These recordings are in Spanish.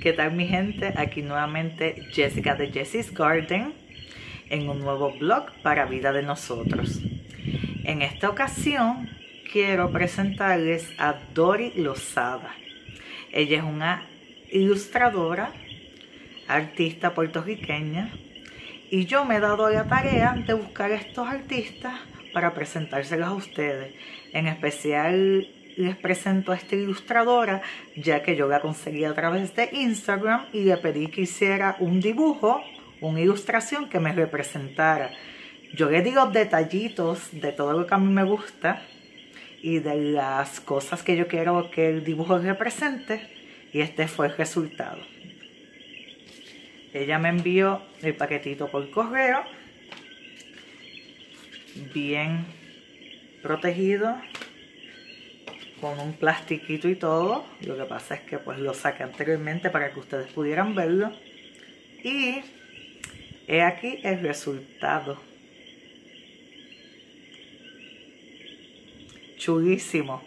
¿Qué tal mi gente? Aquí nuevamente Jessica de Jessie's Garden en un nuevo blog para Vida de Nosotros. En esta ocasión quiero presentarles a Dori Lozada. Ella es una ilustradora, artista puertorriqueña, y yo me he dado la tarea de buscar a estos artistas para presentárselos a ustedes. En especial les presento a esta ilustradora, ya que yo la conseguí a través de Instagram y le pedí que hiciera un dibujo, una ilustración que me representara. Yo le di los detallitos de todo lo que a mí me gusta y de las cosas que yo quiero que el dibujo represente, y este fue el resultado. Ella me envió el paquetito por correo, bien protegido, con un plastiquito y todo. Lo que pasa es que pues lo saqué anteriormente para que ustedes pudieran verlo. Y he aquí el resultado. Chulísimo.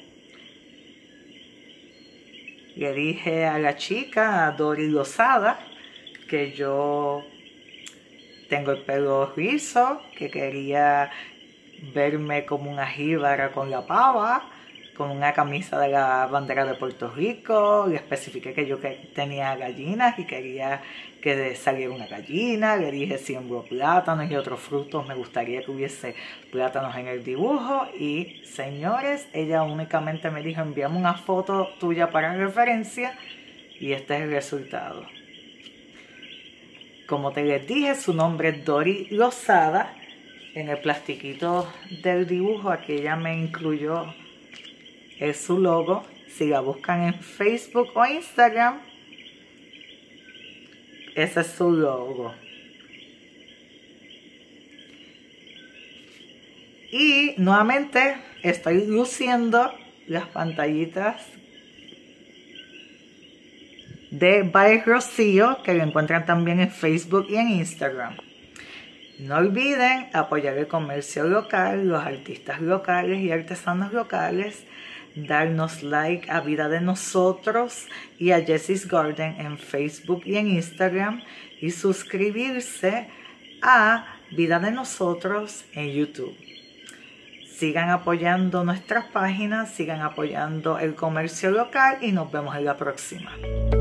Le dije a la chica, a Dori Lozada, que yo tengo el pelo rizo, que quería verme como una jíbara con la pava, con una camisa de la bandera de Puerto Rico. Le especifiqué que yo tenía gallinas y quería que saliera una gallina. Le dije siembro plátanos y otros frutos, me gustaría que hubiese plátanos en el dibujo. Y señores, ella únicamente me dijo, envíame una foto tuya para referencia, y este es el resultado. Como te les dije, su nombre es Dori Lozada. En el plastiquito del dibujo aquí ella me incluyó su logo. Si la buscan en Facebook o Instagram, ese es su logo. Y nuevamente estoy luciendo las pantallitas de By Rocío, que lo encuentran también en Facebook y en Instagram. No olviden apoyar el comercio local, los artistas locales y artesanos locales, darnos like a Vida de Nosotros y a Jessie's Garden en Facebook y en Instagram, y suscribirse a Vida de Nosotros en YouTube. Sigan apoyando nuestras páginas, sigan apoyando el comercio local y nos vemos en la próxima.